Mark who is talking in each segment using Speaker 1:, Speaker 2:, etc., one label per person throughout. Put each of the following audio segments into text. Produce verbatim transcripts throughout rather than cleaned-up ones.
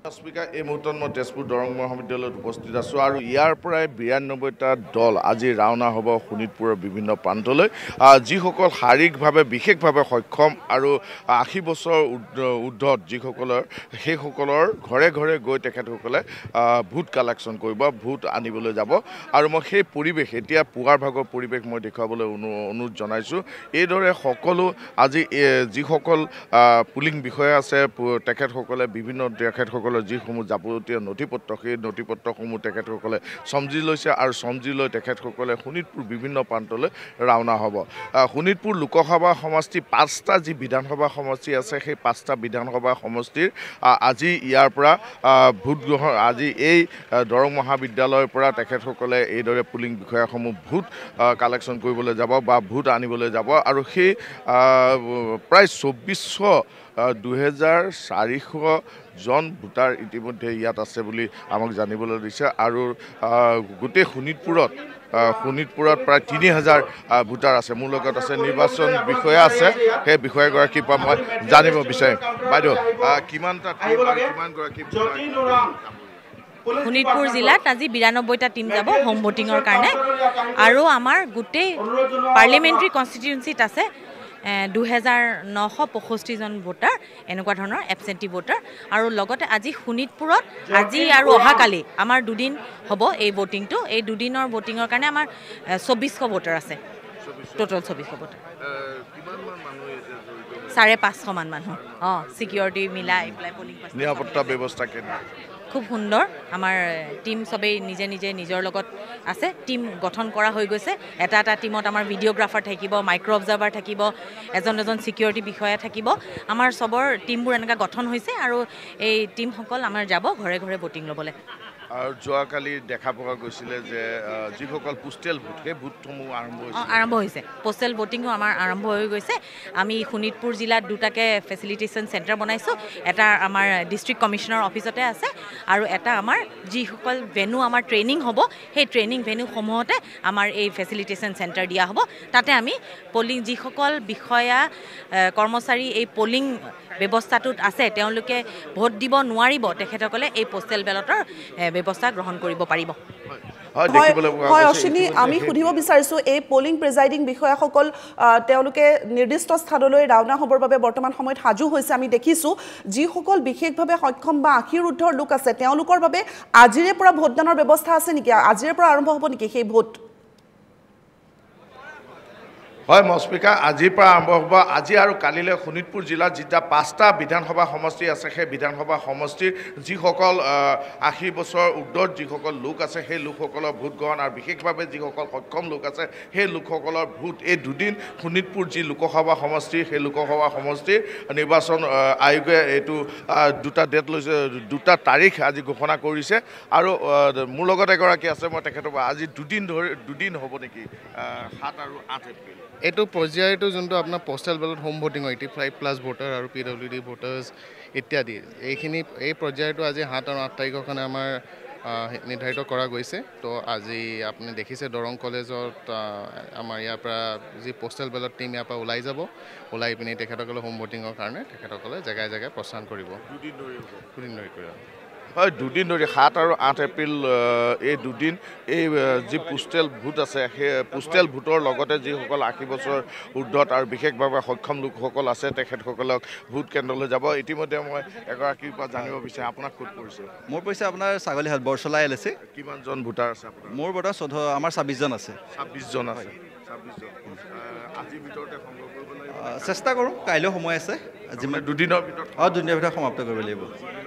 Speaker 1: speaker এই মুহূৰ্তত মই তেজপুৰ দৰং মহাবিদ্যালয়ত উপস্থিত আছোঁ আৰু ইয়াৰ পৰাই বিৰান্নব্বৈটা দল আজি ৰাওনা হ'ব শোণিতপুৰৰ বিভিন্ন প্ৰান্তলৈ যিসকল শাৰীৰিকভাৱে বিশেষভাৱে সক্ষম আৰু আশী বছৰ ঊৰ্ধত যিসকলৰ সেইসকলৰ ঘৰে ঘৰে গৈ তেখেতসকলে ভোট কালেকশ্যন কৰিব ভোট আনিবলৈ যাব আৰু মই সেই পৰিৱেশ এতিয়া পুৱাৰ ভাগৰ পৰিৱেশ মই দেখুৱাবলৈ অনুৰোধ জনাইছোঁ এইদৰে সকলো আজি যিসকল পুলিং বিষয়া আছে তেখেতসকলে বিভিন্ন তেখেতসকল যিসমূহ যাৱতীয় নথিপত্ৰ সেই নথিপত্ৰসমূহ তেখেতসকলে সমজি লৈছে আৰু সমজি লৈ তেখেতসকলে শোণিতপুৰ বিভিন্ন প্ৰান্তলৈ ৰাওনা হ'ব শোণিতপুৰ লোকসভা সমষ্টি পাঁচটা যি বিধানসভা সমষ্টি আছে সেই পাঁচটা বিধানসভা সমষ্টিৰ আজি ইয়াৰ পৰা ভোট গ্ৰহণ আজি এই দৰং মহাবিদ্যালয়ৰ পৰা তেখেতসকলে এইদৰে পুলিং বিষয়াসমূহ ভোট কালেকশ্যন কৰিবলৈ যাব বা ভোট আনিবলৈ যাব আৰু সেই প্ৰায় চৌব্বিছশ দুহেজাৰ চাৰিশ জন ভোটাৰ ইতিমধ্যে ইয়াত আছে বুলি আমাক জানিবলৈ দিছে আৰু গোটেই শোণিতপুৰত শোণিতপুৰত প্ৰায় তিনি হাজাৰ ভোটাৰ আছে মোৰ লগত আছে নিৰ্বাচন বিষয়া আছে সেই বিষয়াগৰাকীৰ পৰা মই জানিব বিচাৰিম বাইদেউ কিমানটা কিমানগৰাকী
Speaker 2: শোণিতপুৰ জিলাত আজি বিৰান্নব্বৈটা টিম যাব হোম ভোটিঙৰ কাৰণে আৰু আমাৰ গোটেই পাৰ্লিমেণ্টাৰী কনষ্টিটুৱেঞ্চিত আছে দুহেজাৰ নশ পঁয়ষষ্ঠিজন ভোটাৰ এনেকুৱা ধৰণৰ এবচেণ্টি ভোটাৰ আৰু লগতে আজি শোণিতপুৰত আজি আৰু অহাকালি আমাৰ দুদিন হ'ব এই ভোটিংটো এই দুদিনৰ ভোটিঙৰ কাৰণে আমাৰ চৌব্বিছশ ভোটাৰ আছে টোটেল চৌব্বিছশ ভোটাৰ চাৰে পাঁচশমান মানুহ অঁ ছিকিউৰিটি মিলাই পেলাই পলিং
Speaker 1: নিৰাপত্তা ব্যৱস্থা কেনে
Speaker 2: খুব সুন্দৰ আমাৰ টিম সবেই নিজে নিজে নিজৰ লগত আছে টিম গঠন কৰা হৈ গৈছে এটা এটা টিমত আমাৰ ভিডিঅ'গ্ৰাফাৰ থাকিব মাইক্ৰ' অবজাৰ্ভাৰ থাকিব এজন এজন ছিকিউৰিটি বিষয়া থাকিব আমাৰ সবৰ টিমবোৰ এনেকুৱা গঠন হৈছে আৰু এই টিমসকল আমাৰ যাব ঘৰে ঘৰে ভোটিং ল'বলৈ
Speaker 1: আৰু যোৱাকালি দেখা পোৱা গৈছিলে যে যিসকল পোষ্টেল ভোট সেই ভোটসমূহ আৰম্ভ হৈছে
Speaker 2: আৰম্ভ হৈছে পোষ্টেল ভোটিঙো আমাৰ আৰম্ভ হৈ গৈছে আমি শোণিতপুৰ জিলাত দুটাকৈ ফেচিলিটেশ্যন চেণ্টাৰ বনাইছোঁ এটা আমাৰ ডিষ্ট্ৰিক্ট কমিশ্যনাৰ অফিচতে আছে আৰু এটা আমাৰ যিসকল ভেনু আমাৰ ট্ৰেইনিং হ'ব সেই ট্ৰেইনিং ভেনুসমূহতে আমাৰ এই ফেচিলিটেশ্যন চেণ্টাৰ দিয়া হ'ব তাতে আমি পলিং যিসকল বিষয়া কৰ্মচাৰী এই পলিং ব্যৱস্থাটোত আছে তেওঁলোকে ভোট দিব নোৱাৰিব তেখেতসকলে এই পোষ্টেল বেলটৰ ব্যৱস্থা গ্ৰহণ কৰিব পাৰিব
Speaker 3: হয় অশ্বিনী আমি সুধিব বিচাৰিছোঁ এই পলিং প্ৰিজাইডিং বিষয়াসকল তেওঁলোকে নিৰ্দিষ্ট স্থানলৈ ৰাওনা হ'বৰ বাবে বৰ্তমান সময়ত সাজু হৈছে আমি দেখিছোঁ যিসকল বিশেষভাৱে সক্ষম বা আশীৰ ঊৰ্ধৰ লোক আছে তেওঁলোকৰ বাবে আজিৰে পৰা ভোটদানৰ ব্যৱস্থা আছে নেকি আজিৰে পৰা আৰম্ভ হ'ব নেকি সেই ভোট
Speaker 1: হয় মস্পিকা আজিৰ পৰা আৰম্ভ হ'ব আজি আৰু কালিলৈ শোণিতপুৰ জিলাত যিটা পাঁচটা বিধানসভা সমষ্টি আছে সেই বিধানসভা সমষ্টিৰ যিসকল আশী বছৰ ঊৰ্ধৰ যিসকল লোক আছে সেই লোকসকলৰ ভোট গ্ৰহণ আৰু বিশেষভাৱে যিসকল সক্ষম লোক আছে সেই লোকসকলৰ ভোট এই দুদিন শোণিতপুৰ যি লোকসভা সমষ্টি সেই লোকসভা সমষ্টিৰ নিৰ্বাচন আয়োগে এইটো দুটা ডেট লৈছে দুটা তাৰিখ আজি ঘোষণা কৰিছে আৰু মোৰ লগত এগৰাকী আছে মই তেখেতৰ আজি দুদিন ধৰি দুদিন হ'ব নেকি সাত আৰু আঠ এপ্ৰিল
Speaker 4: এইটো পৰ্যায়টো যোনটো আপোনাৰ postal ballot home voting eighty five plus voter আৰু পি ডব্লিউ ডি ভোটাৰ্ছ ইত্যাদি এইখিনি এই পৰ্যায়টো আজি সাত আৰু আঠ তাৰিখৰ কাৰণে আমাৰ নিৰ্ধাৰিত কৰা গৈছে তো আজি আপুনি দেখিছে দৰং কলেজত আমাৰ ইয়াৰ পৰা যি পোষ্টেল বেলট টিম ইয়াৰ পৰা ওলাই যাব ওলাই পিনি তেখেতসকলে হোম ভোটিঙৰ কাৰণে তেখেতসকলে জেগাই জেগাই প্ৰস্থান কৰিব দুদিন ধৰি কৰিব
Speaker 1: হয় দুদিন ধৰি সাত আৰু আঠ এপ্ৰিল এই দুদিন এই যি পোষ্টেল ভোট আছে সেই পোষ্টেল ভোটৰ লগতে যিসকল আশী বছৰ ঊৰ্ধত আৰু বিশেষভাৱে সক্ষম লোকসকল আছে তেখেতসকলক ভোট কেন্দ্ৰলৈ যাব ইতিমধ্যে মই এগৰাকীৰ পৰা জানিব বিচাৰিম আপোনাক ক'ত পৰিছে
Speaker 5: মোৰ পৰিছে আপোনাৰ ছাগলীহাট বৰচলা এল এছ
Speaker 1: কিমানজন ভোটাৰ আছে আপোনাৰ
Speaker 5: মোৰ বৰ্তমান চৈধ্য আমাৰ ছাব্বিছজন আছে
Speaker 1: ছাব্বিছজন আছে ছাব্বিছজন আজিৰ ভিতৰতে সংগ্ৰহ কৰিব লাগিব
Speaker 5: চেষ্টা কৰোঁ কাইলৈ সময় আছে আজি
Speaker 1: দুদিনৰ ভিতৰত
Speaker 5: অঁ দুদিনৰ ভিতৰত সমাপ্ত কৰিব লাগিব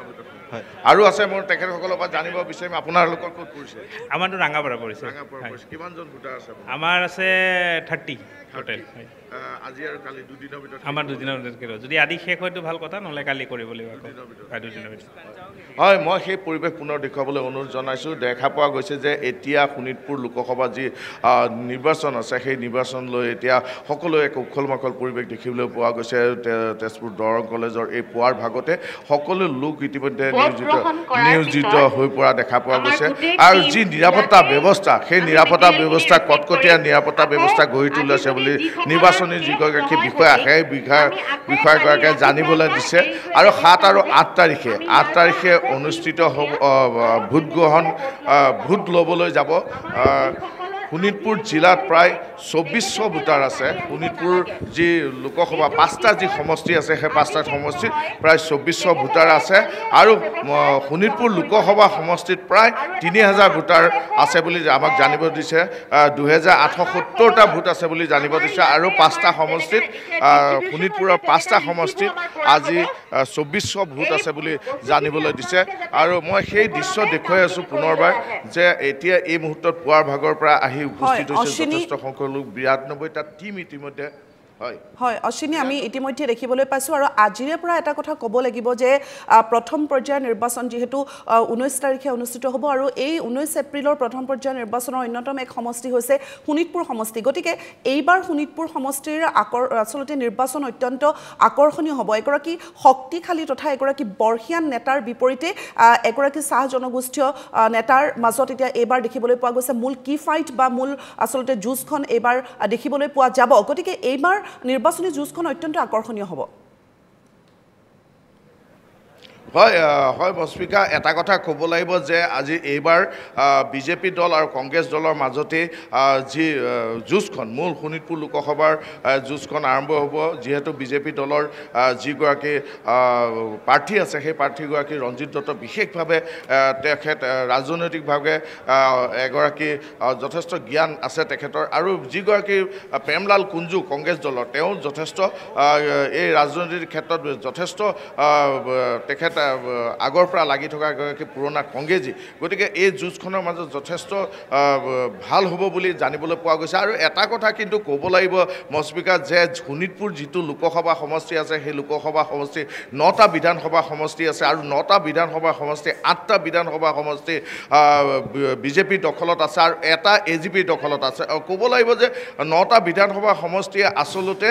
Speaker 1: হয় আৰু আছে মই তেখেতসকলৰ পৰা জানিব বিচাৰিম আপোনালোকৰ ক'ত পৰিছে
Speaker 6: আমাৰতো ৰাঙাপাৰা পৰিছে
Speaker 1: কিমানজন ভোটাৰ আছে
Speaker 6: আমাৰ আছে থাৰ্টি টোটেল
Speaker 1: আজি আৰু কালি দুদিনৰ ভিতৰত
Speaker 6: আমাৰ দুদিনৰ ভিতৰত যদি আজি শেষ হয়তো ভাল কথা নহ'লে কালি কৰিব লাগিব দুদিনৰ ভিতৰত
Speaker 1: হয় মই সেই পৰিৱেশ পুনৰ দেখুৱাবলৈ অনুৰোধ জনাইছোঁ দেখা পোৱা গৈছে যে এতিয়া শোণিতপুৰ লোকসভা যি নিৰ্বাচন আছে সেই নিৰ্বাচন লৈ এতিয়া সকলোৱে এক উখল মাখল পৰিৱেশ দেখিবলৈ পোৱা গৈছে তেজপুৰ দৰং কলেজৰ এই পুৱাৰ ভাগতে সকলো লোক ইতিমধ্যে নিয়োজিত নিয়োজিত হৈ পৰা দেখা পোৱা গৈছে আৰু যি নিৰাপত্তা ব্যৱস্থা সেই নিৰাপত্তা ব্যৱস্থা কটকটীয়া নিৰাপত্তা ব্যৱস্থা গঢ়ি তুলিছে বুলি নিৰ্বাচনী যিগৰাকী বিষয়া সেই বিষয়া বিষয়াগৰাকীয়ে জানিবলৈ দিছে আৰু সাত আৰু আঠ তাৰিখে আঠ তাৰিখে তাৰিখে অনুষ্ঠিত হ'ব ভোট গ্ৰহণ ভোট ল'বলৈ যাব শোণিতপুৰ জিলাত প্ৰায় চৌব্বিছশ ভোটাৰ আছে শোণিতপুৰ যি লোকসভা পাঁচটা যি সমষ্টি আছে সেই পাঁচটা সমষ্টিত প্ৰায় চৌব্বিছশ ভোটাৰ আছে আৰু শোণিতপুৰ লোকসভা সমষ্টিত প্ৰায় তিনি হাজাৰ ভোটাৰ আছে বুলি আমাক জানিব দিছে দুহেজাৰ আঠশ সত্তৰটা ভোট আছে বুলি জানিব দিছে আৰু পাঁচটা সমষ্টিত শোণিতপুৰৰ পাঁচটা সমষ্টিত আজি চৌব্বিছশ ভোট আছে বুলি জানিবলৈ দিছে আৰু মই সেই দৃশ্য দেখুৱাই আছোঁ পুনৰবাৰ যে এতিয়া এই মুহূৰ্তত পুৱাৰ ভাগৰ পৰা আহি উপস্থিত হৈছে যথেষ্ট সংখ্যক লোক বিৰানব্বৈটা টিম ইতিমধ্যে
Speaker 3: হয় অশ্বিনী আমি ইতিমধ্যে দেখিবলৈ পাইছোঁ আৰু আজিৰে পৰা এটা কথা ক'ব লাগিব যে প্ৰথম পৰ্যায়ৰ নিৰ্বাচন যিহেতু ঊনৈছ তাৰিখে অনুষ্ঠিত হ'ব আৰু এই ঊনৈছ এপ্ৰিলৰ প্ৰথম পৰ্যায়ৰ নিৰ্বাচনৰ অন্যতম এক সমষ্টি হৈছে শোণিতপুৰ সমষ্টি গতিকে এইবাৰ শোণিতপুৰ সমষ্টিৰ আকৰ আচলতে নিৰ্বাচন অত্যন্ত আকৰ্ষণীয় হ'ব এগৰাকী শক্তিশালী তথা এগৰাকী বৰ্ষীয়ান নেতাৰ বিপৰীতে এগৰাকী চাহ জনগোষ্ঠীয় নেতাৰ মাজত এতিয়া এইবাৰ দেখিবলৈ পোৱা গৈছে মূল কি ফাইট বা মূল আচলতে যুঁজখন এইবাৰ দেখিবলৈ পোৱা যাব গতিকে এইবাৰ নিৰ্বাচনী যুঁজখন অত্যন্ত আকৰ্ষণীয় হ'ব
Speaker 1: হয় হয় মস্মিকা এটা কথা ক'ব লাগিব যে আজি এইবাৰ বিজেপি দল আৰু কংগ্ৰেছ দলৰ মাজতে যি যুঁজখন মূল শোণিতপুৰ লোকসভাৰ যুঁজখন আৰম্ভ হ'ব যিহেতু বিজেপি দলৰ যিগৰাকী প্ৰাৰ্থী আছে সেই প্ৰাৰ্থীগৰাকী ৰঞ্জিত দত্ত বিশেষভাৱে তেখেত ৰাজনৈতিকভাৱে এগৰাকী যথেষ্ট জ্ঞান আছে তেখেতৰ আৰু যিগৰাকী প্ৰেমলাল কুঞ্জু কংগ্ৰেছ দলৰ তেওঁ যথেষ্ট এই ৰাজনৈতিক ক্ষেত্ৰত যথেষ্ট তেখেত আগৰ পৰা লাগি থকা এগৰাকী পুৰণা কংগ্ৰেছী গতিকে এই যুঁজখনৰ মাজত যথেষ্ট ভাল হ'ব বুলি জানিবলৈ পোৱা গৈছে আৰু এটা কথা কিন্তু ক'ব লাগিব মস্মিকা যে শোণিতপুৰ যিটো লোকসভা সমষ্টি আছে সেই লোকসভা সমষ্টি নটা বিধানসভা সমষ্টি আছে আৰু নটা বিধানসভা সমষ্টি আঠটা বিধানসভা সমষ্টি বিজেপিৰ দখলত আছে আৰু এটা এ জি পিৰ দখলত আছে ক'ব লাগিব যে নটা বিধানসভা সমষ্টিয়ে আচলতে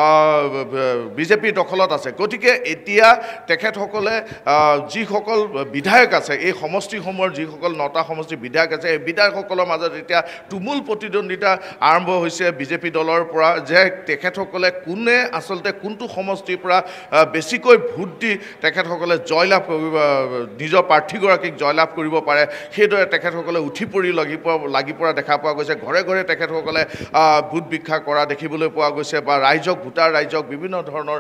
Speaker 1: বিজেপিৰ দখলত আছে গতিকে এতিয়া তেখেতসকলে যিসকল বিধায়ক আছে এই সমষ্টিসমূহৰ যিসকল নটা সমষ্টিৰ বিধায়ক আছে এই বিধায়কসকলৰ মাজত এতিয়া তুমুল প্ৰতিদ্বন্দ্বিতা আৰম্ভ হৈছে বিজেপি দলৰ পৰা যে তেখেতসকলে কোনে আচলতে কোনটো সমষ্টিৰ পৰা বেছিকৈ ভোট দি তেখেতসকলে জয়লাভ কৰিব নিজৰ প্ৰাৰ্থীগৰাকীক জয়লাভ কৰিব পাৰে সেইদৰে তেখেতসকলে উঠি পৰি লাগি পৰা লাগি পৰা দেখা পোৱা গৈছে ঘৰে ঘৰে তেখেতসকলে ভোট ভিক্ষা কৰা দেখিবলৈ পোৱা গৈছে বা ৰাইজক ভোটাৰ ৰাইজক বিভিন্ন ধৰণৰ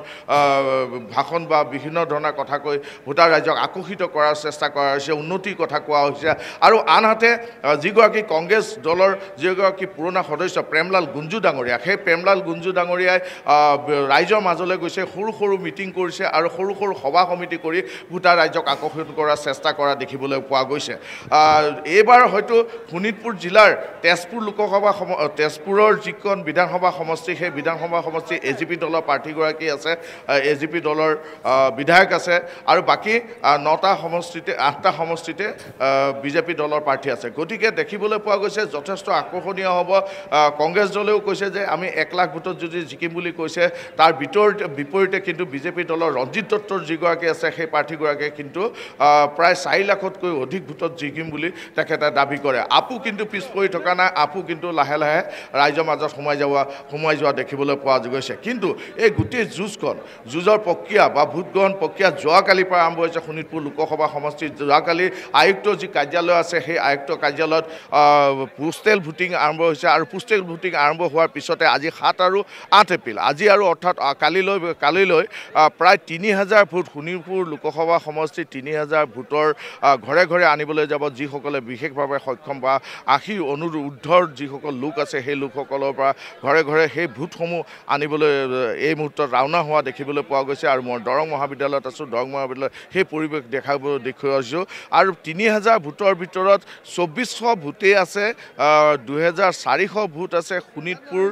Speaker 1: ভাষণ বা বিভিন্ন ধৰণৰ কথা কৈ ভোটাৰ ৰাইজক আকৰ্ষিত কৰাৰ চেষ্টা কৰা হৈছে উন্নতিৰ কথা কোৱা হৈছে আৰু আনহাতে যিগৰাকী কংগ্ৰেছ দলৰ যিগৰাকী পুৰণা সদস্য প্ৰেমলাল গুঞ্জু ডাঙৰীয়া সেই প্ৰেমলাল গুঞ্জু ডাঙৰীয়াই ৰাইজৰ মাজলৈ গৈছে সৰু সৰু মিটিং কৰিছে আৰু সৰু সৰু সভা সমিতি কৰি ভোটাৰ ৰাইজক আকৰ্ষিত কৰাৰ চেষ্টা কৰা দেখিবলৈ পোৱা গৈছে এইবাৰ হয়তো শোণিতপুৰ জিলাৰ তেজপুৰ লোকসভা তেজপুৰৰ যিখন বিধানসভা সমষ্টি সেই বিধানসভা সমষ্টি এ জি পি দলৰ প্ৰাৰ্থীগৰাকী আছে এ জি পি দলৰ বিধায়ক আছে আৰু বাকী নটা সমষ্টিতে আঠটা সমষ্টিতে বিজেপি দলৰ প্ৰাৰ্থী আছে গতিকে দেখিবলৈ পোৱা গৈছে যথেষ্ট আকৰ্ষণীয় হ'ব কংগ্ৰেছ দলেও কৈছে যে আমি এক লাখ ভোটত যদি জিকিম বুলি কৈছে তাৰ বিপৰীতে বিপৰীতে কিন্তু বিজেপি দলৰ ৰঞ্জিত দত্তৰ যিগৰাকী আছে সেই প্ৰাৰ্থীগৰাকীয়ে কিন্তু প্ৰায় চাৰি লাখতকৈ অধিক ভোটত জিকিম বুলি তেখেতে দাবী কৰে আপু কিন্তু পিছ পৰি থকা নাই আপু কিন্তু লাহে লাহে ৰাইজৰ মাজত সোমাই যোৱা সোমাই যোৱা দেখিবলৈ পোৱা গৈছে কিন্তু এই গোটেই যুঁজখন যুঁজৰ প্ৰক্ৰিয়া বা ভোট গ্ৰহণ প্ৰক্ৰিয়া যোৱাকালিৰ পৰা আৰম্ভ হৈছে শোণিতপুৰ লোকসভা সমষ্টিত যোৱাকালি আয়ুক্তৰ যি কাৰ্যালয় আছে সেই আয়ুক্ত কাৰ্যালয়ত পোষ্টেল ভোটিং আৰম্ভ হৈছে আৰু পোষ্টেল ভোটিং আৰম্ভ হোৱাৰ পিছতে আজি সাত আৰু আঠ এপ্ৰিল আজি আৰু অৰ্থাৎ কালিলৈ কালিলৈ প্ৰায় তিনি হাজাৰ ভোট শোণিতপুৰ লোকসভা সমষ্টিত তিনি হাজাৰ ভোটৰ ঘৰে ঘৰে আনিবলৈ যাব যিসকলে বিশেষভাৱে সক্ষম বা আশী অনুৰ্ধৰ যিসকল লোক আছে সেই লোকসকলৰ পৰা ঘৰে ঘৰে সেই ভোটসমূহ আনিবলৈ এই মুহূৰ্তত ৰাওনা হোৱা দেখিবলৈ পোৱা গৈছে আৰু মই দৰং মহাবিদ্যালয়ত আছোঁ দৰং মহাবিদ্যালয়ত সেই পৰিৱেশ দেখাব দেখুৱাইছোঁ আৰু তিনি হাজাৰ ভোটৰ ভিতৰত চৌব্বিছশ ভোটেই আছে দুহেজাৰ চাৰিশ ভোট আছে শোণিতপুৰ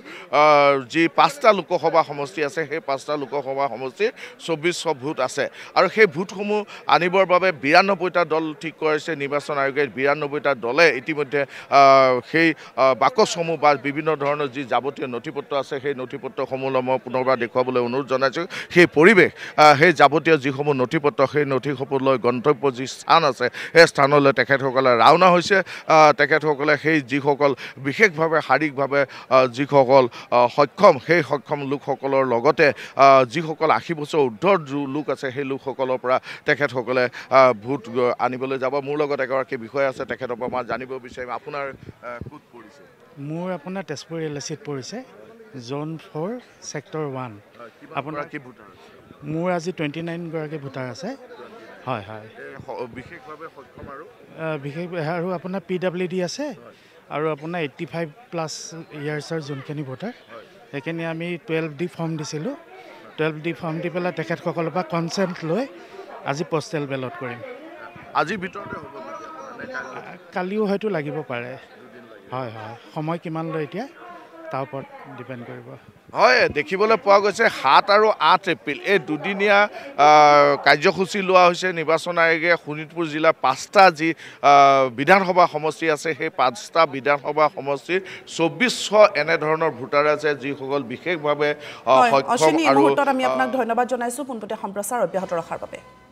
Speaker 1: যি পাঁচটা লোকসভা সমষ্টি আছে সেই পাঁচটা লোকসভা সমষ্টিৰ চৌব্বিছশ ভোট আছে আৰু সেই ভোটসমূহ আনিবৰ বাবে বিৰান্নব্বৈটা দল ঠিক কৰিছে নিৰ্বাচন আয়োগে বিৰান্নব্বৈটা দলে ইতিমধ্যে সেই বাকচসমূহ বা বিভিন্ন ধৰণৰ যি যাৱতীয় নথিপত্ৰ আছে সেই নথিপত্ৰসমূহলৈ মই পুনৰবাৰ দেখুৱাবলৈ অনুৰোধ জনাইছোঁ সেই পৰিৱেশ সেই যাৱতীয় যিসমূহ নথিপত্ৰ সেই নথিসমূহলৈ গন্তব্য যি স্থান আছে সেই স্থানলৈ তেখেতসকলে ৰাওনা হৈছে তেখেতসকলে সেই যিসকল বিশেষভাৱে শাৰীৰিকভাৱে যিসকল সক্ষম সেই সক্ষম লোকসকলৰ লগতে যিসকল আশী বছৰ ঊৰ্ধৰ লোক আছে সেই লোকসকলৰ পৰা তেখেতসকলে ভোট আনিবলৈ যাব মোৰ লগত এগৰাকী বিষয়া আছে তেখেতৰ পৰা মই জানিব বিচাৰিম আপোনাৰ ক'ত পৰিছে
Speaker 7: মোৰ আপোনাৰ তেজপুৰ এল এ চিত পৰিছে জোন ফ'ৰ ছেক্টৰ ওৱান আপোনাৰ
Speaker 1: কি ভোটাৰ আছে
Speaker 7: মোৰ আজি টুৱেণ্টি নাইন গৰাকী ভোটাৰ আছে হয় হয়
Speaker 1: বিশেষভাৱে সক্ষম আৰু
Speaker 7: বিশেষ আৰু আপোনাৰ পি ডাব্লিউ ডি আছে আৰু আপোনাৰ এইট্টি ফাইভ প্লাছ ইয়াৰ্ছৰ যোনখিনি ভোটাৰ সেইখিনি আমি টুৱেলভ ডি ফৰ্ম দিছিলোঁ টুৱেলভ ডি ফৰ্ম দি পেলাই তেখেতসকলৰ পৰা কনচেণ্ট লৈ আজি পষ্টেল বেলট কৰিম
Speaker 1: আজিৰ ভিতৰতে হ'ব
Speaker 7: কালিও হয়তো লাগিব পাৰে হয় হয় সময় কিমান লয় এতিয়া তাৰ ওপৰত ডিপেণ্ড কৰিব
Speaker 1: হয় দেখিবলৈ পোৱা গৈছে সাত আৰু আঠ এপ্ৰিল এই দুদিনীয়া কাৰ্যসূচী লোৱা হৈছে নিৰ্বাচন আয়োগে শোণিতপুৰ জিলাৰ পাঁচটা যি বিধানসভা সমষ্টি আছে সেই পাঁচটা বিধানসভা সমষ্টিৰ চৌব্বিছশ এনেধৰণৰ ভোটাৰ আছে যিসকল বিশেষভাৱে সক্ষম
Speaker 3: আৰু আমি আপোনাক ধন্যবাদ জনাইছোঁ পোনপটীয়া সম্প্ৰচাৰ অব্যাহত ৰখাৰ বাবে